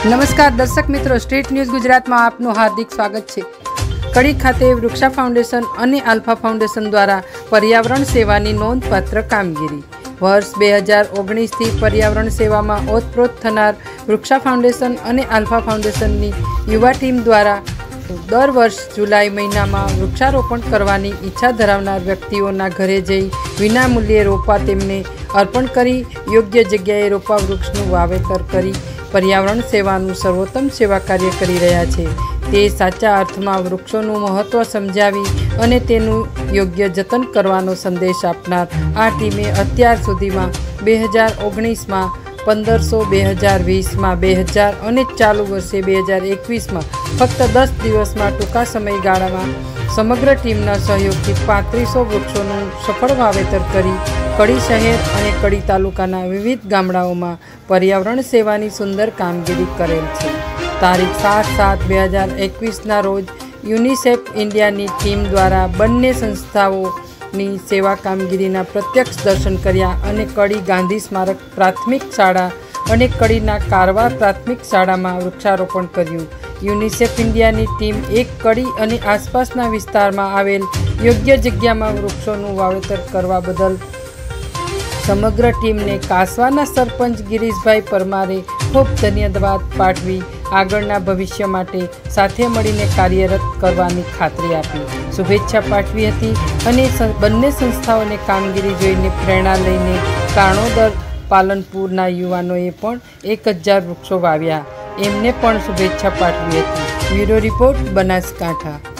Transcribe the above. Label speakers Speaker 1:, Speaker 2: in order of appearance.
Speaker 1: નમસ્કાર દર્શક મિત્રો, સ્ટ્રીટ ન્યૂઝ ગુજરાતમાં આપનું હાર્દિક સ્વાગત છે। કડી ખાતે વૃક્ષા ફાઉન્ડેશન અને આલ્ફા ફાઉન્ડેશન દ્વારા પર્યાવરણ સેવાની નોંધપાત્ર કામગીરી। વર્ષ 2019થી પર્યાવરણ સેવામાં ઓતપ્રોત થનાર વૃક્ષા ફાઉન્ડેશન અને આલ્ફા ફાઉન્ડેશનની યુવા ટીમ દ્વારા દર વર્ષ જુલાઈ મહિનામાં વૃક્ષારોપણ કરવાની ઈચ્છા ધરાવનાર વ્યક્તિઓના ઘરે જઈ વિનામૂલ્યે રોપા તેમને અર્પણ કરી યોગ્ય જગ્યાએ રોપા વૃક્ષનું વાવેતર કરી पर्यावरण सेवानुं सर्वोत्तम सेवा कार्य करी रह्या छे। ते साचा अर्थमां वृक्षोनुं महत्व समजावी अने तेनुं योग्य जतन करवानो संदेश आपनार आ टीमे अत्यार सुधीमां 2019 में 1500, 2020 में 2000 अने चालू वर्षे 2021 में फक्त 10 दिवस में टूंका समयगाळामां समग्र टीमना सहयोगथी 3500 वृक्षोनुं सफल वावेतर करी कड़ी शहर और कड़ी तालुकाना विविध गामडाओमां पर्यावरण सेवानी सुंदर कामगीरी करेल छे। तारीख 7/7/2021 रोज यूनिसेफ इंडियानी टीम द्वारा बंने संस्थाओनी सेवा कामगीरीना प्रत्यक्ष दर्शन कर्या अने कड़ी गांधी स्मारक प्राथमिक शाळा अने कड़ीना कारवा प्राथमिक शाळामां वृक्षारोपण कर्युं। यूनिसेफ इंडियानी टीम एक कड़ी अने आसपासना विस्तारमां आवेल योग्य जग्यामां वृक्षोनुं वावेतर करवा बदल समग्र टीम ने कासवाना सरपंच गिरीशभाई परमारे खूब धन्यवाद पाठवी आगळना भविष्य माटे साथे मळीने कार्यरत करवानी खातरी आपी शुभेच्छा पाठवी हती अने बंने संस्थाओने कामगीरी जोईने प्रेरणा लईने काणोदर पालनपुरना युवानोए पण 1000 वृक्षो वाव्या एमने पण शुभेच्छा पाठवी हती। Bureau report, Banaskantha.